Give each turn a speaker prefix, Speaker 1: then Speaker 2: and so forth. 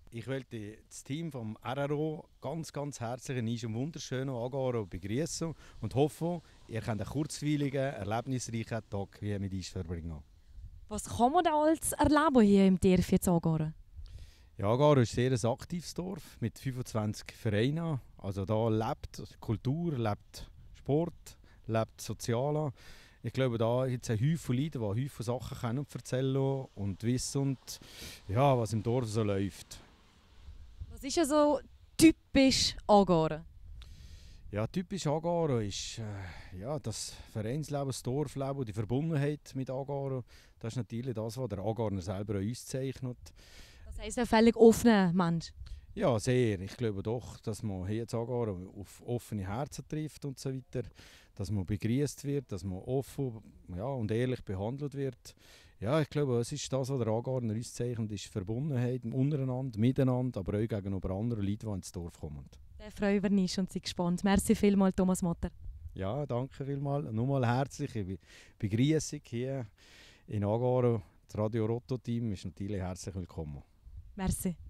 Speaker 1: Ich möchte das Team vom RRO ganz herzlich in diesem wunderschönen Agaro begrüßen und hoffe, ihr könnt einen kurzweiligen, erlebnisreichen Tag hier mit uns verbringen.
Speaker 2: Was kann man da alles erleben hier im Dorf jetzt Aargau?
Speaker 1: Ja, Agaro ist ein sehr aktives Dorf mit 25 Vereinen. Also da lebt Kultur, lebt Sport, lebt Soziale. Ich glaube, da gibt es einen Haufen Leute, die Haufen Sachen können und erzählen und wissen, und, ja, was im Dorf so läuft.
Speaker 2: Was ist ja so typisch Aargau?
Speaker 1: Ja, typisch Agaro ist ja, das Vereinsleben, das Dorfleben, die Verbundenheit mit Agaro. Das ist natürlich das, was der Agarer selber an uns zeichnet.
Speaker 2: Das heisst, ein völlig offener Mensch.
Speaker 1: Ja, sehr. Ich glaube doch, dass man hier in Agaro auf offene Herzen trifft und so weiter. Dass man begrüßt wird, dass man offen, ja, und ehrlich behandelt wird. Ja, ich glaube, es ist das, was der Agarer uns zeichnet, ist Verbundenheit untereinander, miteinander, aber auch gegenüber anderen Leuten, die ins Dorf kommen.
Speaker 2: Der freuen wir uns und sind gespannt. Merci vielmals, Thomas Motter.
Speaker 1: Ja, danke vielmals. Nochmal herzliche Begrüßung hier in Agaro. Das Radio Rotto Team ist natürlich herzlich willkommen.
Speaker 2: Merci.